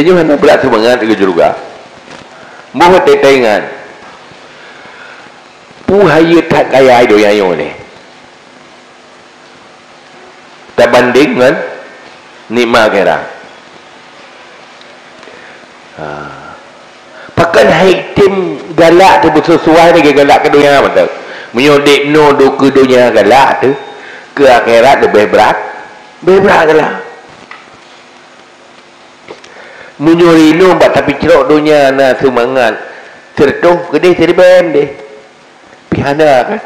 Tenyo hana berat semangat ke juga. Moh tetengan. Puhaya tak kaya do yayo ni. Tak banding kan nikmat akhirat. Pakan haitim galak tu bersesuai dengan galak ke dunia betul. Menyodik no do ke dunia galak tu ke akhirat lebih berat. Lebih berat galak. Menyuri no bat tapi cerok dunia na semangat. Tertuh ke dia serban deh. Pihana kan.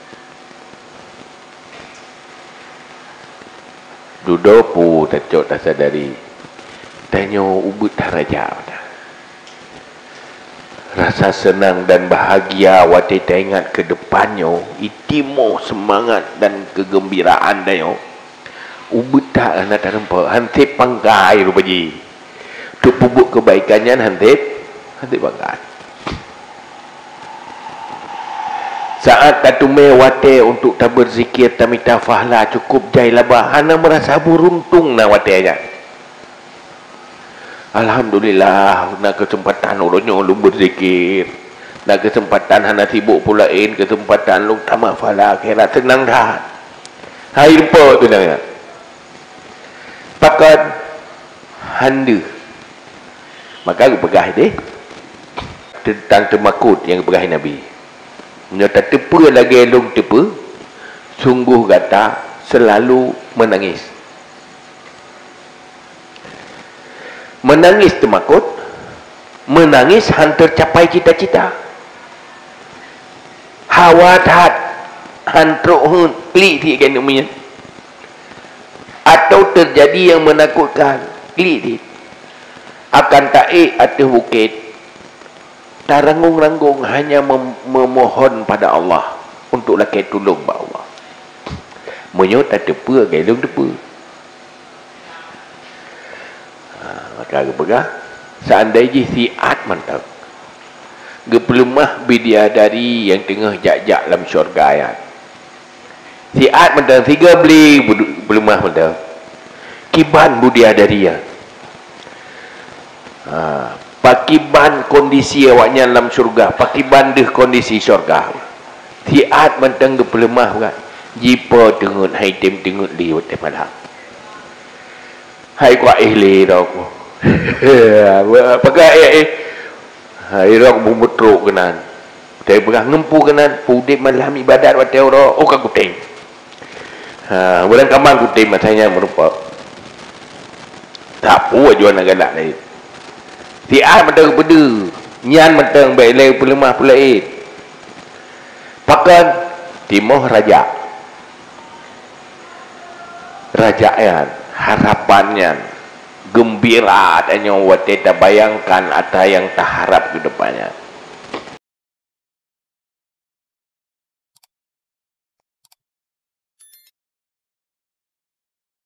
Dudopu tercok tak sadari. Tanyo ubut daraja. Rasa senang dan bahagia wate teringat ke depannya, itimo semangat dan kegembiraan dayo. Ubut tak anak terempa, hantip pangkai rupaji. Tu pupuk kebaikannya hantip pangkai. Saat tatume wate untuk tak berzikir tamita fahla cukup jai labah, hana merasa beruntung na wate aja. Alhamdulillah, nak kesempatan orangnya lu berzikir, nak kesempatan hana sibuk pulain, kesempatan lu tamat fala akhirat tenang dah. Hai lupa tu dah. Pakat handa. Maka aku pegah deh tentang temakut yang pegah Nabi. Menyata tepa lagi long tepa, sungguh kata selalu menangis. Menangis temakut, menangis hantar capai cita-cita. Hawatat hantruk pelik dia kan namanya. Atau terjadi yang menakutkan, pelik dia. Akan taik atas bukit, taranggung-ranggung hanya memohon pada Allah untuk lakai tolong pada Allah. Menyota tepa, gailung tepa. Maka aku pegang seandainya siat mantap gepelemah bidadari yang tengah jak-jak dalam syurga ayat siat mantap tiga beli belemah mantap kiban bidadari ya pakiban kondisi awaknya dalam syurga pakiban deh kondisi syurga siat mantap gepelemah kan jipa tengut hai tem tengut liwat malam hai kuat ihli tau aku pakai irok bumbutruk kenan saya pernah ngempu kenan pudip malam ibadat waktu orang oh kak kuting bulan kamang kuting masanya merupa tak puas jual nak galak lain siap matang beda nyan matang baik lain pelemah pula pakan timoh raja rajaan harapannya gembira dan yang wate tak bayangkan atau yang tak harap ke depannya